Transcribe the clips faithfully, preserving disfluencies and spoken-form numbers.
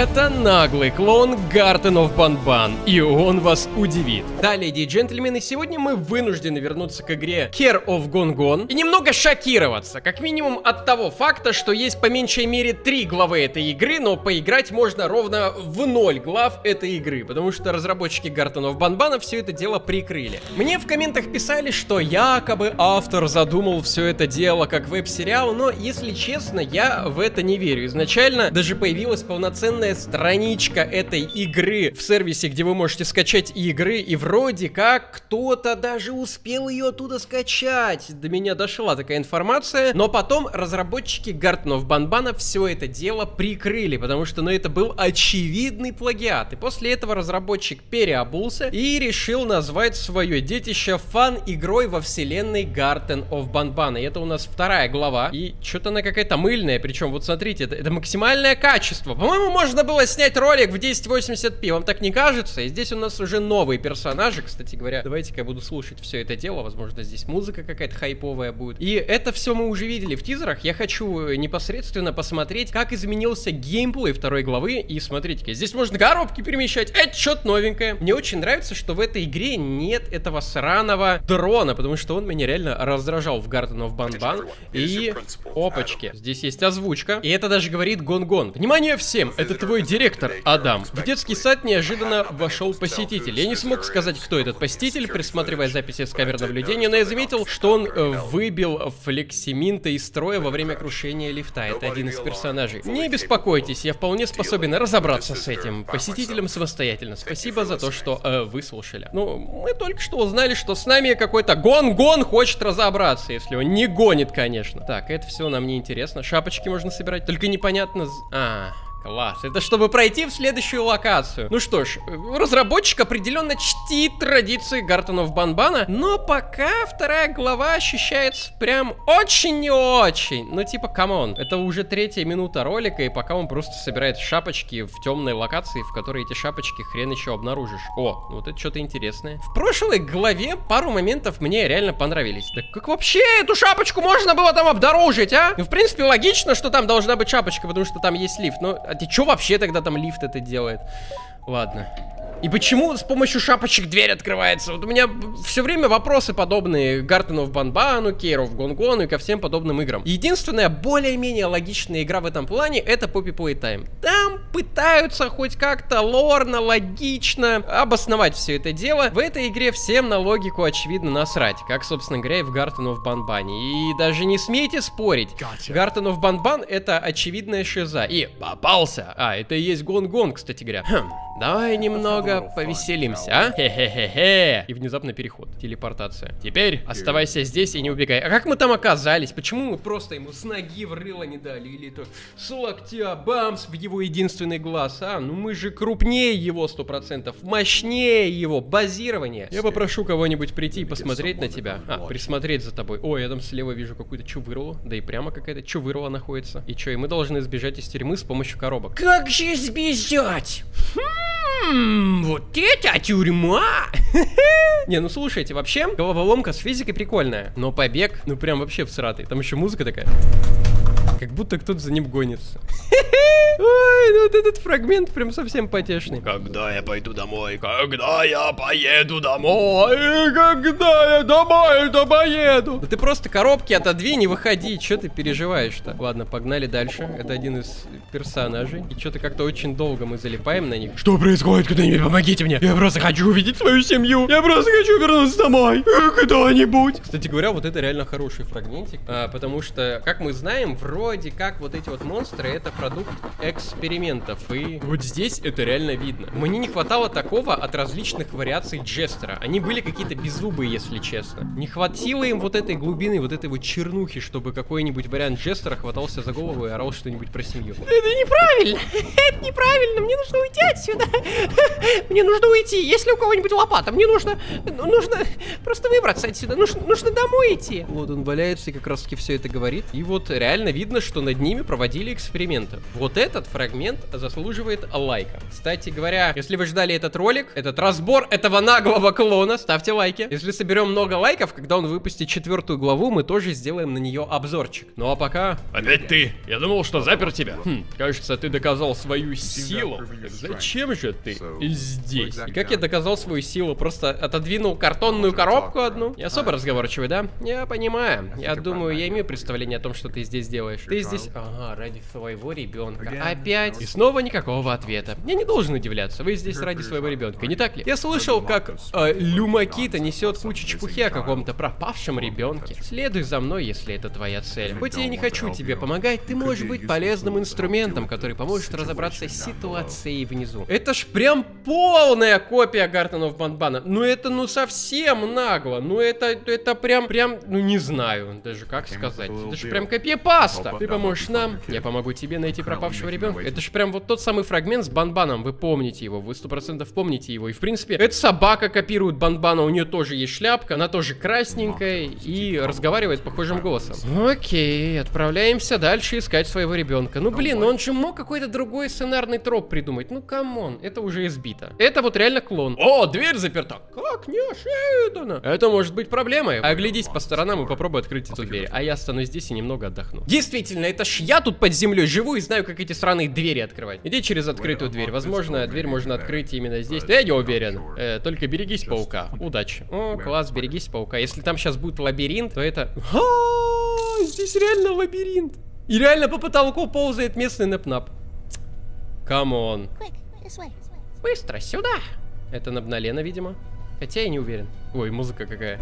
Это наглый клон Garten of Banban, и он вас удивит. Да, леди и джентльмены, сегодня мы вынуждены вернуться к игре Care of Gone Gone и немного шокироваться, как минимум от того факта, что есть по меньшей мере три главы этой игры, но поиграть можно ровно в ноль глав этой игры, потому что разработчики Garten of Banban все это дело прикрыли. Мне в комментах писали, что якобы автор задумал все это дело как веб-сериал, но, если честно, я в это не верю. Изначально даже появилась полноценная страничка этой игры в сервисе, где вы можете скачать игры, и вроде как кто-то даже успел ее оттуда скачать. До меня дошла такая информация, но потом разработчики Garten of Banban все это дело прикрыли, потому что, ну, это был очевидный плагиат. И после этого разработчик переобулся и решил назвать свое детище фан-игрой во вселенной Garten of Banban. И это у нас вторая глава, и что-то она какая-то мыльная, причем, вот смотрите, это, это максимальное качество. По-моему, можно было снять ролик в тысяча восемьдесят пи, вам так не кажется? И здесь у нас уже новые персонажи, кстати говоря. Давайте-ка я буду слушать все это дело, возможно, здесь музыка какая-то хайповая будет. И это все мы уже видели в тизерах. Я хочу непосредственно посмотреть, как изменился геймплей второй главы. И смотрите-ка, здесь можно коробки перемещать. Это что-то новенькое. Мне очень нравится, что в этой игре нет этого сраного дрона, потому что он меня реально раздражал в Garten of Banban. И опачки, здесь есть озвучка. И это даже говорит Гон-Гон. Внимание всем, это твой директор, Адам. В детский сад неожиданно вошел посетитель. Я не смог сказать, кто этот посетитель, присматривая записи с камер наблюдения, но я заметил, что он э, выбил Флексиминта из строя во время крушения лифта. Это один из персонажей. Не беспокойтесь, я вполне способен разобраться с этим посетителем самостоятельно. Спасибо за то, что э, выслушали. Ну, мы только что узнали, что с нами какой-то Гон-Гон хочет разобраться, если он не гонит, конечно. Так, это все нам не интересно. Шапочки можно собирать, только непонятно... А... Класс. Это чтобы пройти в следующую локацию. Ну что ж, разработчик определенно чтит традиции Garten of Banban, но пока вторая глава ощущается прям очень не очень. Ну типа, камон. Это уже третья минута ролика, и пока он просто собирает шапочки в темной локации, в которой эти шапочки хрен еще обнаружишь. О, вот это что-то интересное. В прошлой главе пару моментов мне реально понравились. Да как вообще эту шапочку можно было там обнаружить, а? Ну, в принципе, логично, что там должна быть шапочка, потому что там есть лифт, но... А что вообще тогда там лифт это делает? Ладно. И почему с помощью шапочек дверь открывается? Вот у меня все время вопросы подобные Garten of Banban, Care of Gone Gone и ко всем подобным играм. Единственная более-менее логичная игра в этом плане — это Poppy Playtime. Там пытаются хоть как-то лорно, логично обосновать все это дело. В этой игре всем на логику очевидно насрать, как, собственно говоря, и в Garten of Banban. И даже не смейте спорить. Garten of Banban — это очевидная шиза. И попался. А, это и есть Gone Gone, кстати говоря. Хм, давай немного повеселимся, а? Хе-хе-хе-хе. И внезапно переход. Телепортация. Теперь оставайся здесь и не убегай. А как мы там оказались? Почему мы просто ему с ноги в рыло не дали? Или то с локтя бамс в его единственный глаз, а? Ну мы же крупнее его сто процентов. Мощнее его. Базирование. Я попрошу кого-нибудь прийти и посмотреть на тебя. А, присмотреть за тобой. Ой, я там слева вижу какую-то чувыру. Да и прямо какая-то чувырла находится. И что, и мы должны сбежать из тюрьмы с помощью коробок. Как же сбежать? Хм, вот это тюрьма! Не, ну слушайте, вообще, головоломка с физикой прикольная. Но побег, ну прям вообще всратый. Там еще музыка такая. Как будто кто-то за ним гонится. Ой, ну вот этот фрагмент прям совсем потешный. Когда я пойду домой? Когда я поеду домой? Когда я домой-то поеду? Да ты просто коробки отодвинь и выходи. Че ты переживаешь-то? Ладно, погнали дальше. Это один из персонажей. И что-то как-то очень долго мы залипаем на них. Что происходит? Кто-нибудь помогите мне. Я просто хочу увидеть свою семью. Я просто хочу вернуться домой. Кто-нибудь. Кстати говоря, вот это реально хороший фрагментик. А, потому что, как мы знаем, вроде как вот эти вот монстры — это продукт экспериментов. И вот здесь это реально видно. Мне не хватало такого от различных вариаций Джестера. Они были какие-то беззубые, если честно. Не хватило им вот этой глубины, вот этой вот чернухи, чтобы какой-нибудь вариант Джестера хватался за голову и орал что-нибудь про семью. Это неправильно! Это неправильно! Мне нужно уйти отсюда! Мне нужно уйти! Если у кого-нибудь лопата, мне нужно... Нужно просто выбраться отсюда. Нужно, нужно домой идти. Вот он валяется и как раз таки все это говорит. И вот реально видно, что над ними проводили эксперименты. Вот этот фрагмент момент заслуживает лайка. Кстати говоря, если вы ждали этот ролик, этот разбор этого наглого клона, ставьте лайки. Если соберем много лайков, когда он выпустит четвертую главу, мы тоже сделаем на нее обзорчик. Ну а пока... Опять ты! Я думал, что запер тебя. Хм, кажется, ты доказал свою силу. Так зачем же ты здесь? И как я доказал свою силу? Просто отодвинул картонную коробку одну? Не особо разговорчивый, да? Я понимаю. Я думаю, я имею представление о том, что ты здесь делаешь. Ты здесь... Ага, ради своего ребенка. Опять. И снова никакого ответа. Я не должен удивляться. Вы здесь ради своего ребенка, не так ли? Я слышал, как э, Люмакита несет кучу чепухи о каком-то пропавшем ребенке. Следуй за мной, если это твоя цель. Хоть я не хочу тебе помогать, ты можешь быть полезным инструментом, который поможет разобраться с ситуацией внизу. Это ж прям полная копия Garten of Banban. Ну это ну совсем нагло. Ну это, это прям, прям, ну не знаю даже как сказать. Это ж прям копипаста. Ты поможешь нам, я помогу тебе найти пропавшего ребенка. Это ж прям вот тот самый фрагмент с Банбаном. Вы помните его, вы сто процентов помните его. И в принципе, эта собака копирует Банбана, у нее тоже есть шляпка, она тоже красненькая и разговаривает похожим голосом. Окей, отправляемся дальше искать своего ребенка. Ну блин, он же мог какой-то другой сценарный троп придумать. Ну камон, это уже избито. Это вот реально клон. О, дверь заперта. Как неожиданно. Это может быть проблемой. Оглядись по сторонам и попробуй открыть эту дверь. А я останусь здесь и немного отдохну. Действительно, это ж я тут под землей живу и знаю, как эти сраные двери открывать. Иди через открытую дверь. Возможно, дверь можно открыть именно здесь. Я не уверен. Э, только берегись паука. Удачи. О, класс, берегись паука. Если там сейчас будет лабиринт, то это... А-а-а, здесь реально лабиринт. И реально по потолку ползает местный нэп-нап. Камон. Быстро, сюда. Это Набналена, видимо. Хотя я не уверен. Ой, музыка какая.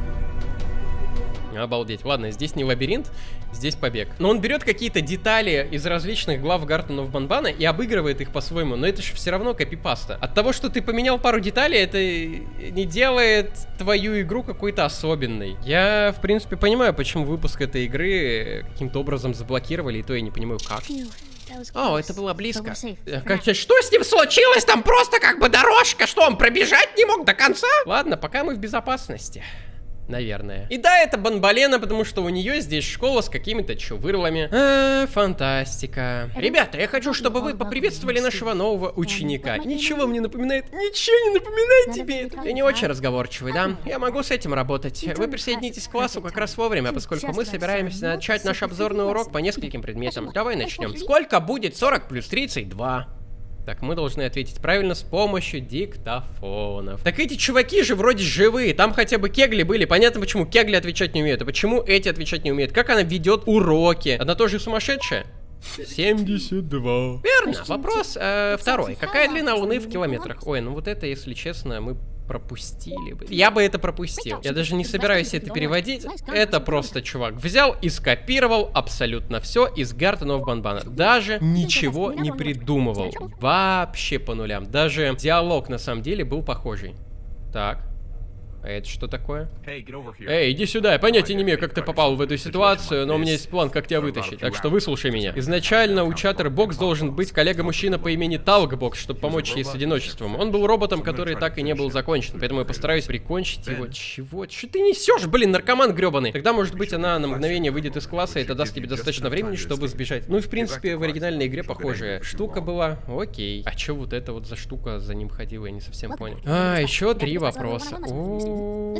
Обалдеть. Ладно, здесь не лабиринт, здесь побег. Но он берет какие-то детали из различных глав Garten of Banban и обыгрывает их по-своему. Но это же все равно копипаста. От того, что ты поменял пару деталей, это не делает твою игру какой-то особенной. Я, в принципе, понимаю, почему выпуск этой игры каким-то образом заблокировали, и то я не понимаю, как. О, это было близко. Как, что с ним случилось? Там просто как бы дорожка. Что, он пробежать не мог до конца? Ладно, пока мы в безопасности. Наверное. И да, это Банбалена, потому что у нее здесь школа с какими-то чувырлами. А, фантастика. Ребята, я хочу, чтобы вы поприветствовали нашего нового ученика. Ничего мне напоминает, ничего не напоминает тебе это. Ты не очень разговорчивый, да? Я могу с этим работать. Вы присоединитесь к классу как раз вовремя, поскольку мы собираемся начать наш обзорный урок по нескольким предметам. Давай начнем. Сколько будет сорок плюс тридцать два? Так, мы должны ответить правильно с помощью диктофонов. Так эти чуваки же вроде живые. Там хотя бы кегли были. Понятно, почему кегли отвечать не умеют. А почему эти отвечать не умеют? Как она ведет уроки? Она тоже сумасшедшая? семьдесят два. Верно. Вопрос э, второй. Какая длина Луны в километрах? Ой, ну вот это, если честно, мы пропустили бы. Я бы это пропустил. Я даже не собираюсь это переводить. Это просто чувак взял и скопировал абсолютно все из Garten of Banban. Даже ничего не придумывал. Вообще по нулям. Даже диалог на самом деле был похожий. Так. А это что такое? Эй, иди сюда, я понятия не имею, как ты попал в эту ситуацию, но у меня есть план, как тебя вытащить, так что выслушай меня. Изначально у Чаттербокс должен быть коллега-мужчина по имени Талкбокс, чтобы помочь ей с одиночеством. Он был роботом, который так и не был закончен, поэтому я постараюсь прикончить его. Чего? Что ты несешь, блин, наркоман гребаный? Тогда, может быть, она на мгновение выйдет из класса, и это даст тебе достаточно времени, чтобы сбежать. Ну и, в принципе, в оригинальной игре похожая штука была. Окей. А что вот это вот за штука за ним ходила, я не совсем понял. А, еще три вопроса. О,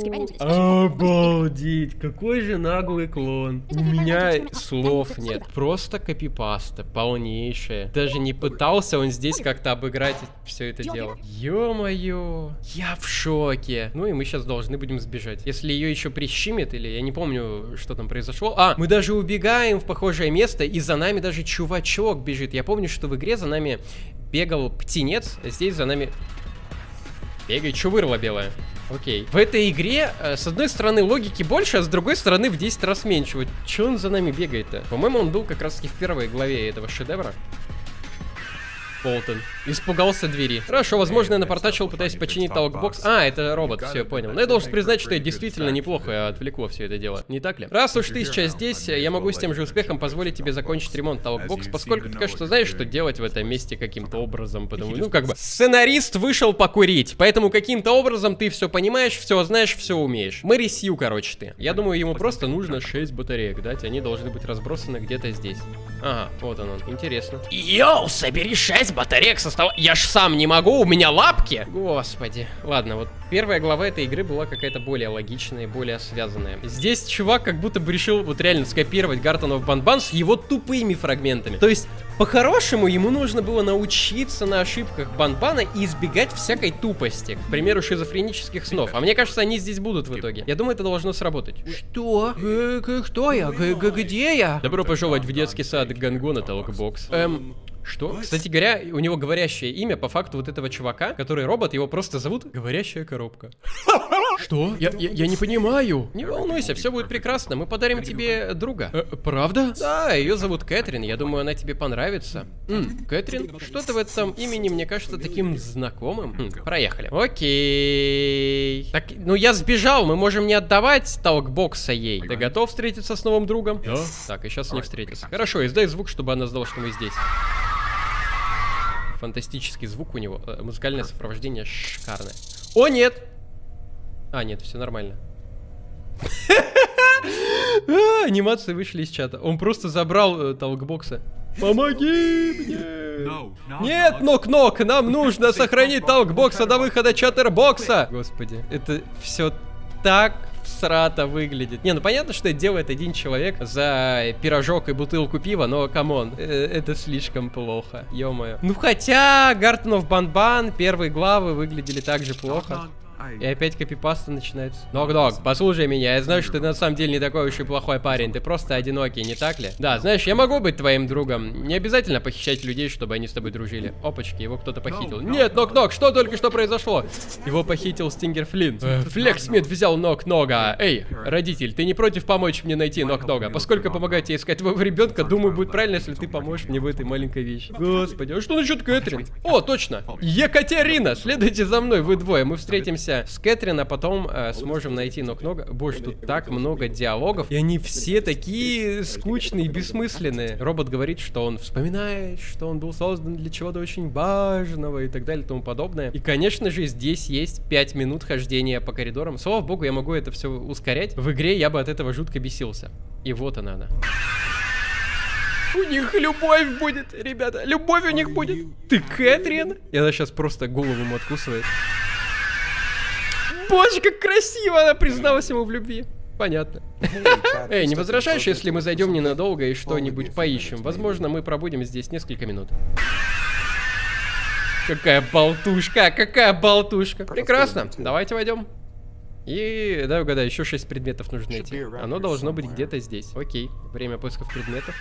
обалдеть, какой же наглый клон. У меня слов нет, просто копипаста, полнейшая. Даже не пытался он здесь как-то обыграть все это дело. Ё-моё, я в шоке. Ну и мы сейчас должны будем сбежать. Если ее еще прищемит, или я не помню, что там произошло. А, мы даже убегаем в похожее место, и за нами даже чувачок бежит. Я помню, что в игре за нами бегал птенец, а здесь за нами... Бегает чувырла белая. Окей. В этой игре, э, с одной стороны, логики больше, а с другой стороны, в десять раз меньше. Вот че он за нами бегает-то? По-моему, он был как раз-таки в первой главе этого шедевра. Болтон. Испугался двери. Хорошо, возможно, я напортачил, пытаясь починить Талкбокс. А, это робот, все, я понял. Но я должен признать, что я действительно неплохо отвлекло все это дело. Не так ли? Раз уж ты сейчас здесь, я могу с тем же успехом позволить тебе закончить ремонт Талкбокс, поскольку ты, конечно, знаешь, что делать в этом месте каким-то образом. Потому, ну, как бы, сценарист вышел покурить, поэтому каким-то образом ты все понимаешь, все знаешь, все умеешь. Мэри Сью, короче, ты. Я думаю, ему просто нужно шесть батареек дать, они должны быть разбросаны где-то здесь. Ага, вот он он, интересно. Йоу, собери шесть батареек составляет. Я ж сам не могу, у меня лапки. Господи. Ладно, вот первая глава этой игры была какая-то более логичная и более связанная. Здесь чувак как будто бы решил вот реально скопировать Garten of Banban с его тупыми фрагментами. То есть, по-хорошему, ему нужно было научиться на ошибках Банбана и избегать всякой тупости. К примеру, шизофренических снов. А мне кажется, они здесь будут в итоге. Я думаю, это должно сработать. Что? Кто я? Где я? Добро пожаловать в детский сад Гангона Талкбокс. Эм... Что? Кстати говоря, у него говорящее имя, по факту, вот этого чувака, который робот, его просто зовут Говорящая коробка. Что? Я, я, я не понимаю. Не волнуйся, все будет прекрасно. Мы подарим тебе друга. Э, правда? Да, ее зовут Кэтрин. Я думаю, она тебе понравится. М, Кэтрин? Что-то в этом имени мне кажется таким знакомым. М, проехали. Окей. Так, ну я сбежал. Мы можем не отдавать Талкбокса ей. Ты готов встретиться с новым другом? Да. Так, и сейчас не встретиться. Хорошо, издай звук, чтобы она знала, что мы здесь. Фантастический звук у него. Музыкальное сопровождение шикарное. О, нет! А, нет, все нормально. Анимации вышли из чата. Он просто забрал Талкбокса. Помоги мне! Нет, Нок-Нок, нам нужно сохранить Талкбокса до выхода Чаттербокса! Господи, это все так всрато выглядит. Не, ну понятно, что это делает один человек за пирожок и бутылку пива, но камон, это слишком плохо, ё-моё. Ну хотя Garten of Banban первые главы выглядели так же плохо. И опять копипаста начинается. Нок-Нок, послушай меня, я знаю, что ты на самом деле не такой уж и плохой парень, ты просто одинокий, не так ли? Да, знаешь, я могу быть твоим другом. Не обязательно похищать людей, чтобы они с тобой дружили. Опачки, его кто-то похитил. Нет, Нок-Нок, что только что произошло? Его похитил Стингер Флинт. Э, Флекс Смит взял Нок-Нога. Эй, родитель, ты не против помочь мне найти Нок-Нога? Поскольку помогать тебе искать твоего ребенка, думаю, будет правильно, если ты поможешь мне в этой маленькой вещи. Господи, а что насчет Кэтрин? О, точно, Екатерина, следуйте за мной, вы двое, мы встретимся с Кэтрин, а потом э, сможем найти Нок-Нога. Боже, тут так много диалогов, и они все такие скучные и бессмысленные. Робот говорит, что он вспоминает, что он был создан для чего-то очень важного и так далее и тому подобное. И, конечно же, здесь есть пять минут хождения по коридорам. Слава богу, я могу это все ускорять. В игре я бы от этого жутко бесился. И вот она она. У них любовь будет, ребята. Любовь у них будет. Ты Кэтрин? И она сейчас просто голову ему откусывает. Боже, как красиво она призналась ему в любви. Понятно. Эй, не возражаешь, если мы зайдем ненадолго и что-нибудь поищем? Возможно, мы пробудем здесь несколько минут. Какая болтушка, какая болтушка. Прекрасно, давайте войдем. И, дай угадаю, еще шесть предметов нужно найти. Оно должно быть где-то здесь. Окей, время поисков предметов.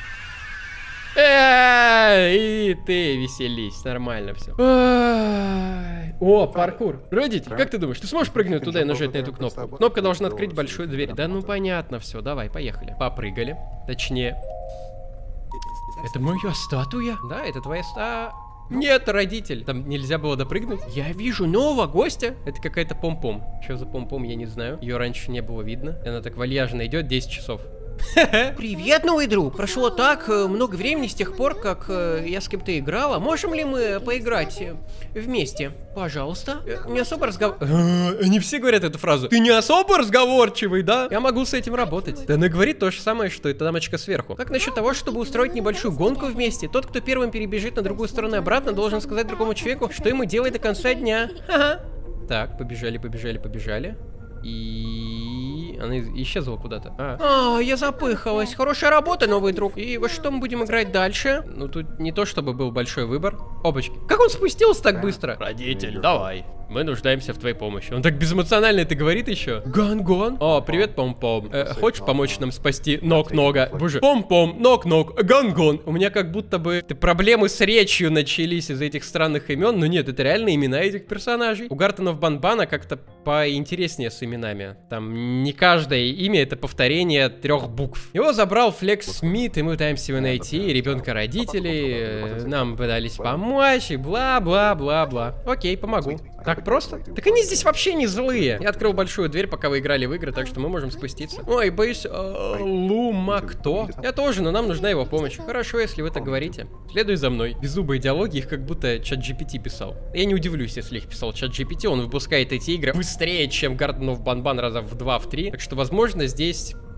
И ты веселись, нормально все. О, паркур. Родитель, как ты думаешь, ты сможешь прыгнуть туда и нажать на эту кнопку? Кнопка должна открыть большую дверь. Да ну понятно все, давай, поехали. Попрыгали, точнее. Это моя статуя? Да, это твоя статуя. Нет, родитель, там нельзя было допрыгнуть. Я вижу нового гостя. Это какая-то пом-пом. Что за пом-пом, я не знаю. Ее раньше не было видно. Она так вальяжно идет десять часов. Привет, новый друг. Прошло так много времени с тех пор, как э, я с кем-то играла. Можем ли мы поиграть э, вместе? Пожалуйста. Э, не особо разговор... Они все говорят эту фразу. Ты не особо разговорчивый, да? Я могу с этим работать. Да она говорит то же самое, что и та дамочка сверху. Как насчет того, чтобы устроить небольшую гонку вместе? Тот, кто первым перебежит на другую сторону и обратно, должен сказать другому человеку, что ему делать до конца дня. Ага. Так, побежали, побежали, побежали. И... она исчезла куда-то. А. а, я запыхалась. Хорошая работа, новый друг. И во что мы будем играть дальше? Ну, тут не то, чтобы был большой выбор. Опачки. Как он спустился так быстро? Родитель, давай. Мы нуждаемся в твоей помощи. Он так безэмоционально это говорит еще. Ган-гон. О, привет, Пом-Пом. Э, хочешь помочь нам спасти Нок-Нога? Боже. Пом-Пом, Нок-Ног, Ган-гон. У меня как будто бы проблемы с речью начались из этих странных имен. Но нет, это реально имена этих персонажей. У Garten of Banban как-то поинтереснее с именами. Там не каждое имя — это повторение трех букв. Его забрал Флекс Смит, и мы пытаемся его найти. Ребенка родителей. Э, нам пытались помочь, и бла-бла-бла-бла. Окей, помогу. Так просто? Так они здесь вообще не злые. Я открыл большую дверь, пока вы играли в игры, так что мы можем спуститься. Ой, боюсь, э, Лума кто? Я тоже, но нам нужна его помощь. Хорошо, если вы так говорите. Следуй за мной. Беззубые диалоги, их как будто чат джи пи ти писал. Я не удивлюсь, если их писал чат джи пи ти. Он выпускает эти игры быстрее, чем Garten of Banban раза в два, в три. Так что, возможно, здесь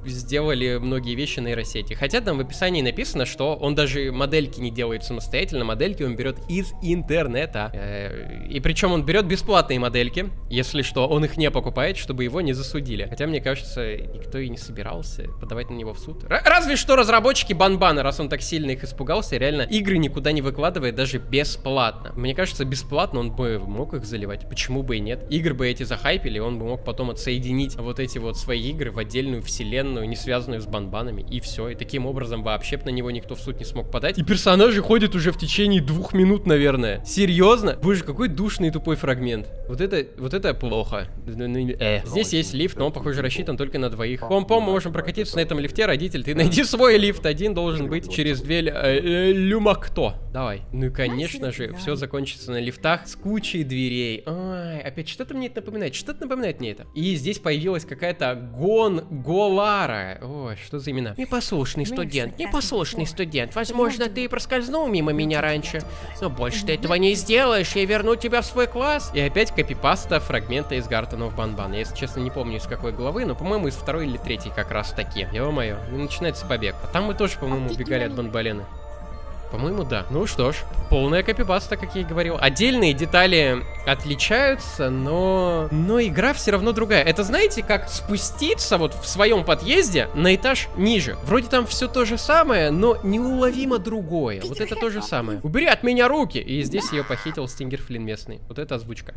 сделали многие вещи нейросети. Хотя там в описании написано, что он даже модельки не делает самостоятельно, модельки он берет из интернета. И причем он берет бесплатные модельки, если что, он их не покупает, чтобы его не засудили. Хотя, мне кажется, никто и не собирался подавать на него в суд. Р- разве что разработчики Банбана, раз он так сильно их испугался, реально игры никуда не выкладывает даже бесплатно. Мне кажется, бесплатно он бы мог их заливать. Почему бы и нет? Игры бы эти захайпили, он бы мог потом отсоединить вот эти вот свои игры в отдельную вселенную, не связанную с Банбанами, и все. И таким образом вообще на него никто в суд не смог подать. И персонажи ходят уже в течение двух минут, наверное. Серьезно? Боже, какой душный и тупой фрагмент. Вот это, вот это плохо. Э. Здесь есть лифт, но он, похоже, рассчитан только на двоих. Пом-пом, мы можем прокатиться на этом лифте. Родитель, ты найди свой лифт. Один должен быть через дверь э, э, люмакто. Давай. Ну и, конечно же, все закончится на лифтах с кучей дверей. Ай, опять что-то мне это напоминает. Что-то напоминает мне это. И здесь появилась какая-то Гонголара. Ой, что за имена? Непослушный студент, непослушный студент. Возможно, ты проскользнул мимо меня раньше, но больше ты этого не сделаешь. Я верну тебя в свой класс. И опять копипаста фрагмента из Garten of Banban. Я, если честно, не помню, из какой главы, но, по-моему, из второй или третьей как раз таки. Ё-моё, и начинается побег. А там мы тоже, по-моему, убегали от Банбалены. По-моему, да. Ну что ж, полная копипаста, как я и говорил. Отдельные детали отличаются, но... Но игра все равно другая. Это, знаете, как спуститься вот в своем подъезде на этаж ниже. Вроде там все то же самое, но неуловимо другое. Вот это то же самое. Убери от меня руки! И здесь ее похитил Стингер Флинн местный. Вот это озвучка.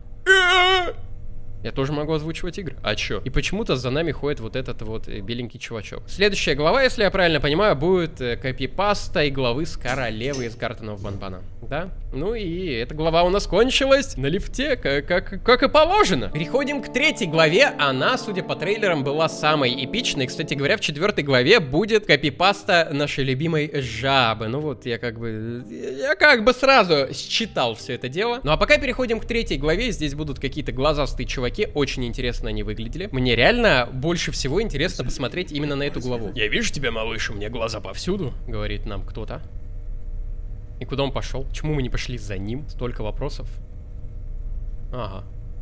Я тоже могу озвучивать игры. А чё? И почему-то за нами ходит вот этот вот беленький чувачок. Следующая глава, если я правильно понимаю, будет копипаста и главы с королевы из Garten of Banban. Да? Ну и эта глава у нас кончилась на лифте, как, как, как и положено. Переходим к третьей главе. Она, судя по трейлерам, была самой эпичной. Кстати говоря, в четвертой главе будет копипаста нашей любимой жабы. Ну вот, я как бы... Я как бы сразу считал все это дело. Ну а пока переходим к третьей главе. Здесь будут какие-то глазастые чуваки. Очень интересно они выглядели. Мне реально больше всего интересно посмотреть именно на эту главу. Я вижу тебя, малыш, у меня глаза повсюду, говорит нам кто-то. И куда он пошел? Почему мы не пошли за ним? Столько вопросов. Ага.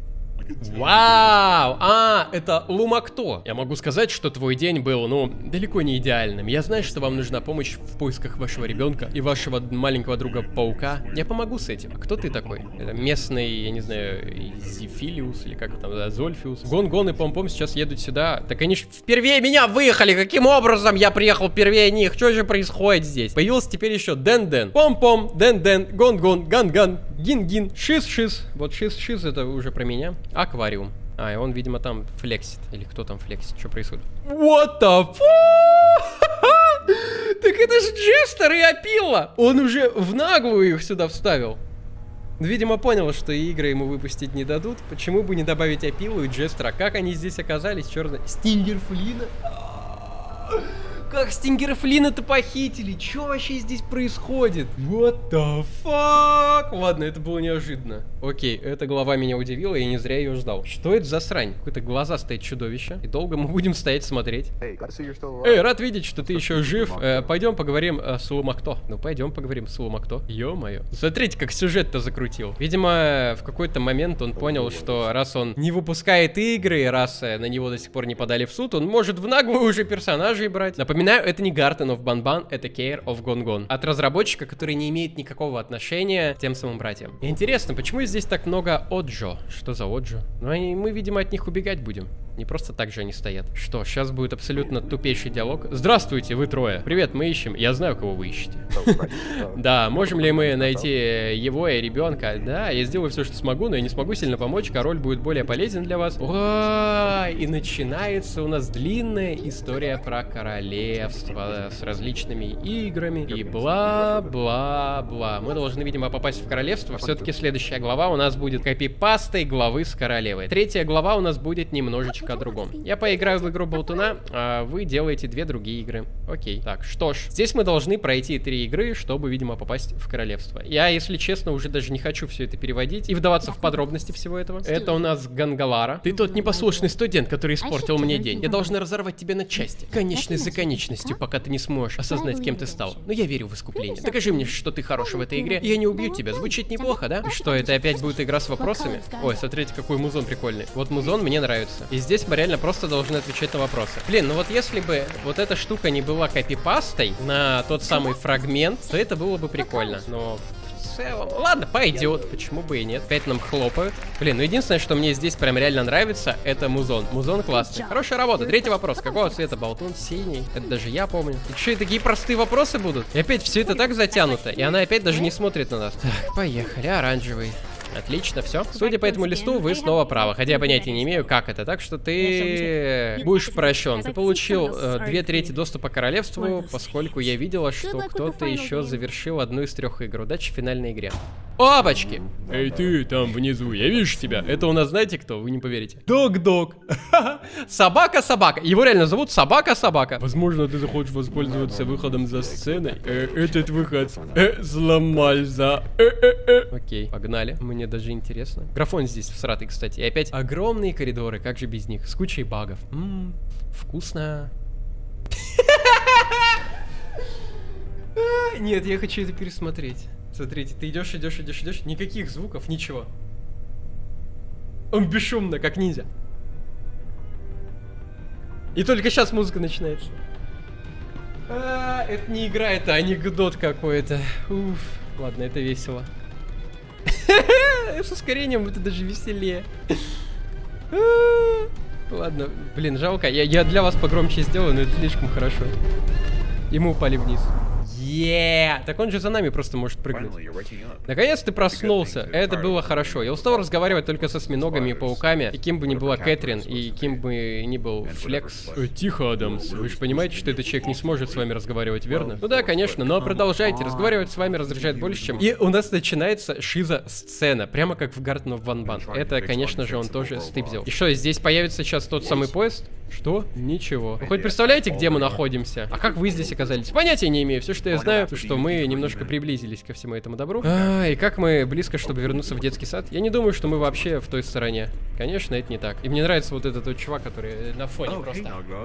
Вау! А, это Лумакто. Я могу сказать, что твой день был, ну, далеко не идеальным. Я знаю, что вам нужна помощь в поисках вашего ребенка и вашего маленького друга-паука. Я помогу с этим. А кто ты такой? Это местный, я не знаю, Зефилиус или как там, да, Зольфиус. Гон-гон и Пом-пом сейчас едут сюда. Так они ж впервые меня выехали. Каким образом я приехал впервые них? Что же происходит здесь? Появился теперь еще Ден-Ден. Пом-пом, Ден-Ден, Гон-гон, Ган-Ган, Гин-Гин, Шиз-Шиз. Вот Шиз-Шиз это уже про меня. Аквариум. А, и он, видимо, там флексит. Или кто там флексит? Что происходит? What the fuck? Так это же Джестер и Апилла! Он уже в наглую их сюда вставил. Видимо, понял, что игры ему выпустить не дадут. Почему бы не добавить Апиллу и Джестера? Как они здесь оказались? Черт, Стингер Флинна? Как Стингер Флинна-то похитили? Что вообще здесь происходит? What the fuck? Ладно, это было неожиданно. Окей, эта глава меня удивила, я не зря ее ждал. Что это за срань? Какое-то глазастое чудовище. И долго мы будем стоять смотреть. Эй, рад видеть, что ты еще жив. Э, пойдем поговорим э, с Лумакто. Ну, пойдем поговорим с Лумакто. Ё-моё. Смотрите, как сюжет-то закрутил. Видимо, в какой-то момент он понял, что раз он не выпускает игры, раз э, на него до сих пор не подали в суд, он может в наглую уже персонажей брать. Напоминаю, это не Garten of Banban, это Care of Gone-Gone. От разработчика, который не имеет никакого отношения к тем самым братьям. И интересно, почему здесь так много Оджо? Что за Оджо? Ну, и мы, видимо, от них убегать будем. Не просто так же они стоят. Что, сейчас будет абсолютно тупейший диалог. Здравствуйте, вы трое. Привет, мы ищем. Я знаю, кого вы ищете. Да, можем ли мы найти его и ребенка? Да, я сделаю все, что смогу, но я не смогу сильно помочь. Король будет более полезен для вас. И начинается у нас длинная история про королевство с различными играми и бла-бла-бла. Мы должны, видимо, попасть в королевство. Все-таки следующая глава у нас будет копипастой главы с королевой. Третья глава у нас будет немножечко о другом. Я поиграю в игру Болтуна, а вы делаете две другие игры. Окей. Так, что ж, здесь мы должны пройти три игры, чтобы, видимо, попасть в королевство. Я, если честно, уже даже не хочу все это переводить и вдаваться в подробности всего этого. Это у нас Гонголара. Ты тот непослушный студент, который испортил мне день. Я должна разорвать тебя на части. Конечность за конечностью, пока ты не сможешь осознать, кем ты стал. Но я верю в искупление. Докажи мне, что ты хороший в этой игре, и я не убью тебя. Звучит неплохо, да? И что, это опять будет игра с вопросами? Ой, смотрите, какой музон прикольный. Вот музон мне нравится. И здесь здесь мы реально просто должны отвечать на вопросы. Блин, ну вот если бы вот эта штука не была копипастой на тот самый фрагмент, то это было бы прикольно. Но в целом... Ладно, пойдет. Почему бы и нет? Опять нам хлопают. Блин, ну единственное, что мне здесь прям реально нравится, это музон. Музон классный. Хорошая работа. Третий вопрос. Какого цвета болтун? Синий. Это даже я помню. И что, и такие простые вопросы будут? И опять все это так затянуто. И она опять даже не смотрит на нас. Так, поехали. Оранжевый. Отлично, все. Судя по этому листу, вы снова правы. Хотя я понятия не имею, как это. Так что ты будешь прощен. Ты получил э, две трети доступа к королевству, поскольку я видела, что кто-то еще завершил одну из трех игр. Удачи в финальной игре. Опачки! Эй, ты там внизу, я вижу тебя. Это у нас знаете кто? Вы не поверите. Дог-дог. Собака-собака. Его реально зовут Собака-собака. Возможно, ты захочешь воспользоваться выходом за сценой. Э, этот выход э, сломался. Э, э, э. Окей, погнали. Мне даже интересно. Графон здесь всратый, кстати. И опять огромные коридоры, как же без них? С кучей багов. Ммм, вкусно. Нет, я хочу это пересмотреть. Смотрите, ты идешь, идешь, идешь, идешь. Никаких звуков, ничего. Он бесшумно, как ниндзя. И только сейчас музыка начинается. А, это не игра, это анекдот какой-то. Уф. Ладно, это весело. С ускорением это даже веселее. Ладно, блин, жалко. Я, я для вас погромче сделаю, но это слишком хорошо. И мы упали вниз. Еее! Так он же за нами просто может прыгнуть. Наконец ты проснулся. Это было хорошо. Я устал разговаривать только со осьминогами и пауками. И кем бы ни была Кэтрин, и кем бы ни был Флекс. Ой, тихо, Адамс. Вы же понимаете, что этот человек не сможет с вами разговаривать, верно? Ну да, конечно, но продолжайте. Разговаривать с вами раздражает больше, чем... И у нас начинается шиза-сцена. Прямо как в Garten of Banban. Это, конечно же, он тоже стыбзил. И что, здесь появится сейчас тот самый поезд? Что? Ничего. Вы хоть представляете, где мы находимся? А как вы здесь оказались? Понятия не имею. Все, что я знаю, что мы немножко приблизились ко всему этому добру. А, и как мы близко, чтобы вернуться в детский сад? Я не думаю, что мы вообще в той стороне. Конечно, это не так. И мне нравится вот этот вот чувак, который на фоне просто.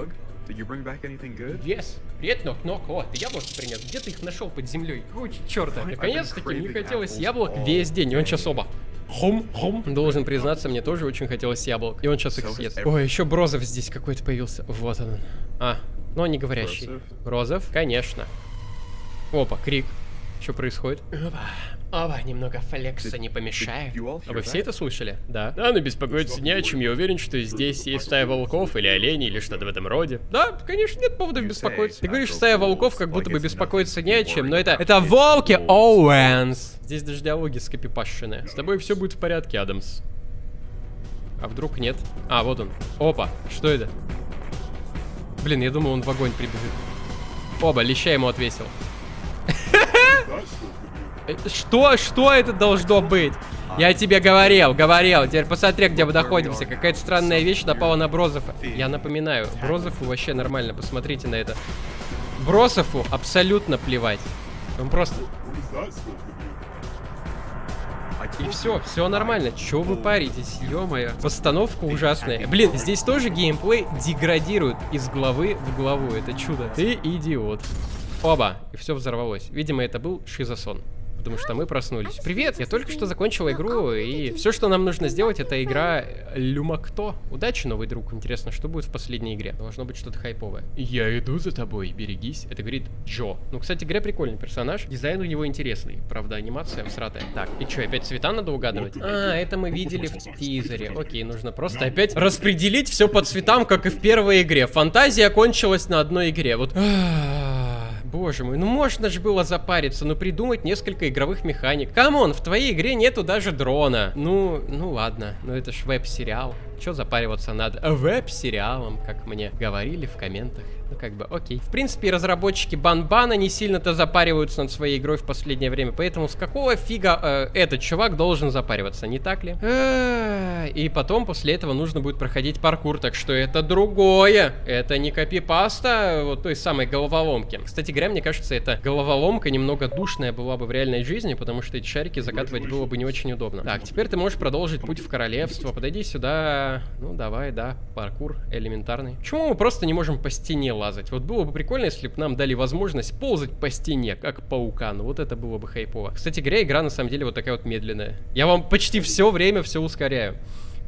Yes. Привет, Нок-Нок. О, ты яблоки принес. Где ты их нашел под землей? Какого черта? Наконец-таки мне хотелось яблок весь день. И он сейчас оба. Хум, хум. Должен признаться, мне тоже очень хотелось яблок. И он сейчас их съест. Ой, еще Брозов здесь какой-то появился. Вот он. А, но он не говорящий. Брозов, конечно. Опа, крик. Что происходит? Опа. Опа, немного флекса не помешает. А вы все это слышали? Да. Да, но беспокоиться не о чем. Я уверен, что здесь есть стая волков или оленей или что-то в этом роде. Да, конечно, нет поводов беспокоиться. Ты говоришь, стая волков, как будто бы беспокоиться не о чем, но это... Это волки Оуэнс. Здесь даже диалоги скопипащены. С тобой все будет в порядке, Адамс. А вдруг нет? А, вот он. Опа, что это? Блин, я думал, он в огонь прибежит. Оба, леща ему отвесил. Что? Что это должно быть? Я тебе говорил, говорил. Теперь посмотри, где мы находимся. Какая-то странная вещь напала на Брозофа. Я напоминаю, Брозофу вообще нормально. Посмотрите на это. Брозофу абсолютно плевать. Он просто... И все, все нормально. Че вы паритесь, ё-моё. Постановка ужасная. Блин, здесь тоже геймплей деградирует из главы в главу. Это чудо. Ты идиот. Оба. И все взорвалось. Видимо, это был шизосон. Потому что мы проснулись. Привет, я только что закончила игру, и все, что нам нужно сделать, это игра Люмакто. Удачи, новый друг. Интересно, что будет в последней игре? Должно быть что-то хайповое. Я иду за тобой, берегись. Это говорит Джо. Ну, кстати говоря, прикольный персонаж. Дизайн у него интересный. Правда, анимация всратая. Так, и что, опять цвета надо угадывать? А, это мы видели в тизере. Окей, нужно просто опять распределить все по цветам, как и в первой игре. Фантазия кончилась на одной игре. Вот... Боже мой, ну можно же было запариться, ну придумать несколько игровых механик. Камон, в твоей игре нету даже дрона. Ну, ну ладно, но это ж веб-сериал. Чё запариваться над веб-сериалом, как мне говорили в комментах. Ну как бы, окей. В принципе, разработчики Банбана не сильно-то запариваются над своей игрой в последнее время. Поэтому с какого фига э, этот чувак должен запариваться, не так ли? И потом после этого нужно будет проходить паркур. Так что это другое. Это не копипаста вот той самой головоломки. Кстати говоря, мне кажется, эта головоломка немного душная была бы в реальной жизни, потому что эти шарики закатывать было бы не очень удобно. Так, теперь ты можешь продолжить путь в королевство. Подойди сюда. Ну давай, да, паркур элементарный. Почему мы просто не можем по стене лазать? Вот было бы прикольно, если бы нам дали возможность ползать по стене, как паука. Ну вот это было бы хайпово. Кстати говоря, игра на самом деле вот такая вот медленная. Я вам почти все время все ускоряю.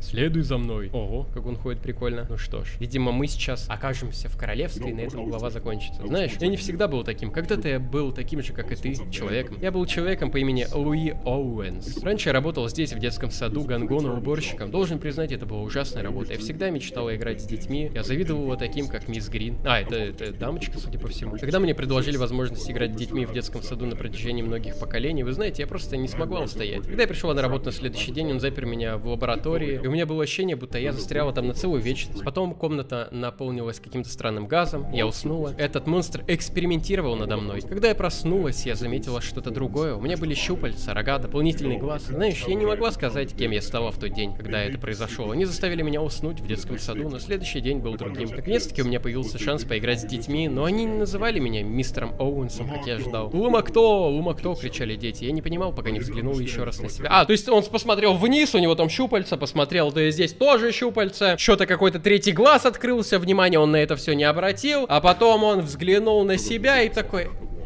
Следуй за мной. Ого, как он ходит прикольно. Ну что ж, видимо, мы сейчас окажемся в королевстве, и на этом глава закончится. Знаешь, я не всегда был таким. Когда-то я был таким же, как и ты, человеком. Я был человеком по имени Луи Оуэнс. Раньше я работал здесь, в детском саду, Гонгона уборщиком. Должен признать, это была ужасная работа. Я всегда мечтал играть с детьми. Я завидовал его таким, как мисс Грин. А, это, это дамочка, судя по всему. Когда мне предложили возможность играть с детьми в детском саду на протяжении многих поколений, вы знаете, я просто не смогла устоять. Когда я пришла на работу на следующий день, он запер меня в лаборатории, и у меня было ощущение, будто я застряла там на целую вечность. Потом комната наполнилась каким-то странным газом, я уснула. Этот монстр экспериментировал надо мной. Когда я проснулась, я заметила что-то другое. У меня были щупальца, рога, дополнительный глаз. Знаешь, я не могла сказать, кем я стала в тот день, когда это произошло. Они заставили меня уснуть в детском саду, но следующий день был другим. Наконец-таки у меня появился шанс поиграть с детьми, но они не называли меня мистером Оуэнсом, как я ждал. Лума кто? Лума кто? Кричали дети. Я не понимал, пока не взглянул еще раз на себя. А, то есть он посмотрел вниз, у него там щупальца, посмотрел, то есть здесь тоже щупальца. Что-то какой-то третий глаз открылся, внимание он на это все не обратил. А потом он взглянул на себя и такой...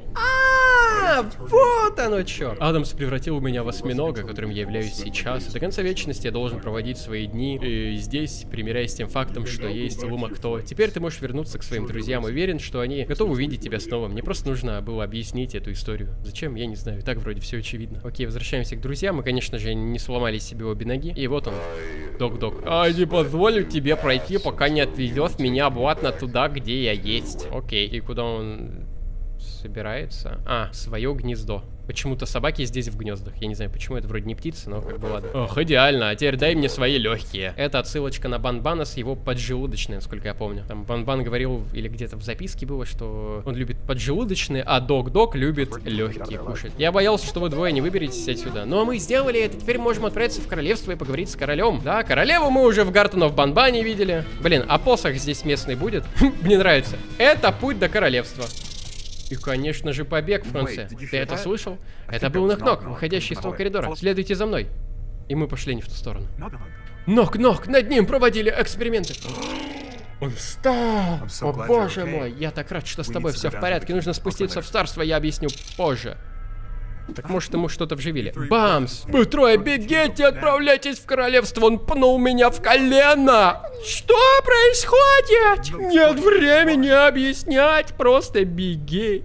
А, вот оно что. Адамс превратил меня в осьминога, которым я являюсь сейчас. И до конца вечности я должен проводить свои дни и здесь, примиряясь с тем фактом, что есть Лума кто. Теперь ты можешь вернуться к своим друзьям. Уверен, что они готовы увидеть тебя снова. Мне просто нужно было объяснить эту историю. Зачем? Я не знаю. Так вроде все очевидно. Окей, возвращаемся к друзьям. Мы, конечно же, не сломали себе обе ноги. И вот он. Док-док. А не позволю тебе пройти, пока не отвезешь меня обратно туда, где я есть. Окей. И куда он... собирается? А, свое гнездо. Почему-то собаки здесь в гнездах. Я не знаю, почему, это вроде не птица, но как бы ладно. Ох, идеально. А теперь дай мне свои легкие. Это отсылочка на Банбана с его поджелудочной, насколько я помню. Там Банбан говорил, или где-то в записке было, что он любит поджелудочные, а Док-Док любит легкие кушать. Я боялся, что вы двое не выберетесь отсюда. Но мы сделали это. Теперь можем отправиться в королевство и поговорить с королем. Да, королеву мы уже в Гартен оф Банбане видели. Блин, а посох здесь местный будет? Мне нравится. Это путь до королевства. И, конечно же, побег, Франце. Ты это слышал? Это был Нок-Нок, выходящий из того коридора. Следуйте за мной. И мы пошли не в ту сторону. Нок-Нок, над ним проводили эксперименты. Он встал. О, боже мой, я так рад, что с тобой все в порядке. Нужно спуститься в царство, я объясню позже. Так может ему что-то вживили. Бамс! Вы трое бегите, отправляйтесь в королевство. Он пнул меня в колено. Что происходит? Нет времени объяснять. Просто беги.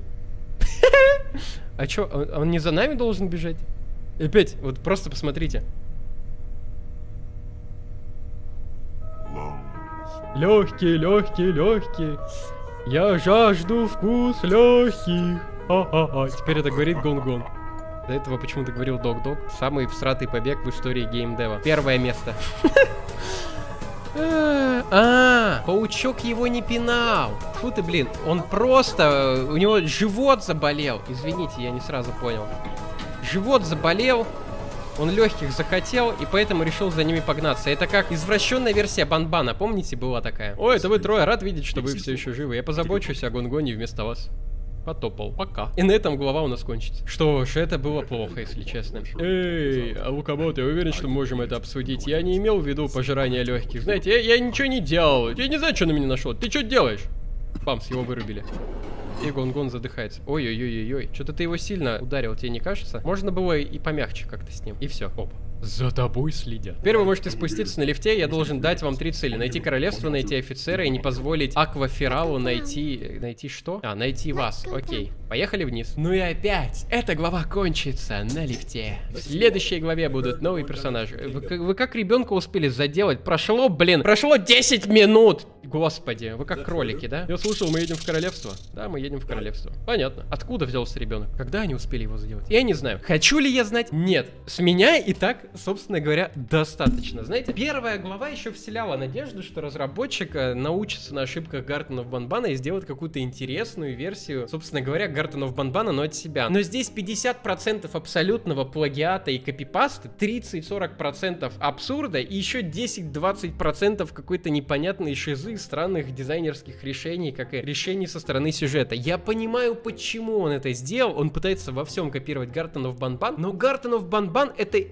А чё, он, он не за нами должен бежать? Опять, вот просто посмотрите. Легкие, легкие, легкие. Я жажду вкус легких. Ха-ха-ха. Теперь это говорит Гон-Гон. До этого почему-то говорил Док-Док. Самый всратый побег в истории геймдева. Первое место. А, паучок его не пинал. Фу ты, блин, он просто... У него живот заболел. Извините, я не сразу понял. Живот заболел. Он легких захотел, и поэтому решил за ними погнаться. Это как извращенная версия Банбана. Помните, была такая? Ой, это вы трое. Рад видеть, что вы все еще живы. Я позабочусь о Гон-Гоне вместо вас. Потопал. Пока. И на этом глава у нас кончится. Что ж, это было плохо, если честно. Эй, а Лукабот, я уверен, что мы можем это обсудить. Я не имел в виду пожирание легких. Знаете, я, я ничего не делал. Я не знаю, что на меня нашло. Ты что делаешь? Памс, его вырубили. И Гон-Гон задыхается. Ой-ой-ой-ой-ой. Что-то ты его сильно ударил, тебе не кажется? Можно было и помягче как-то с ним. И все. Оп. За тобой следят. Теперь вы можете спуститься на лифте, я должен дать вам три цели. Найти королевство, найти офицера и не позволить Аквафералу найти... Найти что? А, найти вас. Окей. Поехали вниз. Ну и опять, эта глава кончится на лифте. В следующей главе будут новые персонажи. Вы, вы как ребенка успели заделать? Прошло, блин, прошло десять минут! Господи, вы как кролики, да? Я слышал, мы едем в королевство. Да, мы едем в королевство. Понятно. Откуда взялся ребенок? Когда они успели его сделать? Я не знаю. Хочу ли я знать? Нет. С меня и так, собственно говоря, достаточно. Знаете, первая глава еще вселяла надежду, что разработчик научится на ошибках Гартен оф Банбана и сделает какую-то интересную версию, собственно говоря, Гартен оф Банбана, но от себя. Но здесь пятьдесят процентов абсолютного плагиата и копипаста, тридцать-сорок процентов абсурда и еще десять-двадцать процентов какой-то непонятной шизы, странных дизайнерских решений, как и решений со стороны сюжета. Я понимаю, почему он это сделал. Он пытается во всем копировать Гартен оф Банбан, но Гартен оф Банбан это не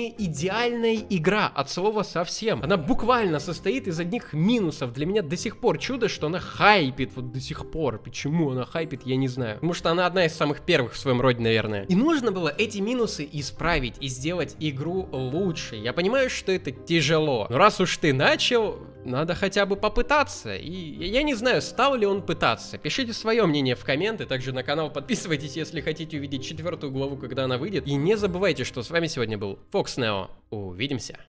не идеальная игра от слова совсем. Она буквально состоит из одних минусов. Для меня до сих пор чудо, что она хайпит вот до сих пор. Почему она хайпит, я не знаю. Потому что она одна из самых первых в своем роде, наверное. И нужно было эти минусы исправить и сделать игру лучше. Я понимаю, что это тяжело. Но раз уж ты начал, надо хотя бы попытаться. И я не знаю, стал ли он пытаться. Пишите свое мнение в комменты. Также на канал подписывайтесь, если хотите увидеть четвертую главу, когда она выйдет. И не забывайте, что с вами сегодня был Фокс Нео. Увидимся.